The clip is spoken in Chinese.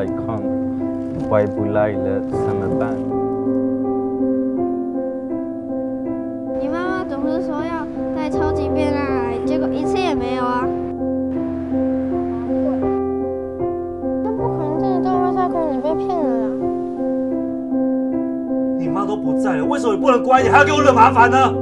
太空了，回不来了怎么办？ 你妈妈总是说要带超级变态来，结果一次也没有啊。那不可能真的到外太空，你被骗了啦！ 你妈都不在了，为什么你不能乖一点，还要给我惹麻烦呢？